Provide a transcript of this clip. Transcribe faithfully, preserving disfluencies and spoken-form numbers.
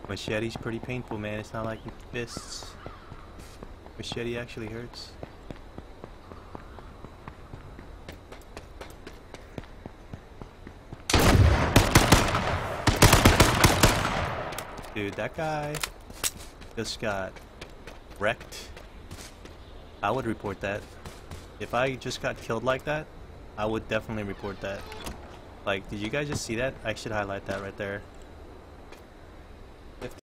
Machete's pretty painful, man. It's not like fists. Machete actually hurts. Dude, that guy just got wrecked. I would report that. If I just got killed like that, I would definitely report that. Like, did you guys just see that? I should highlight that right there.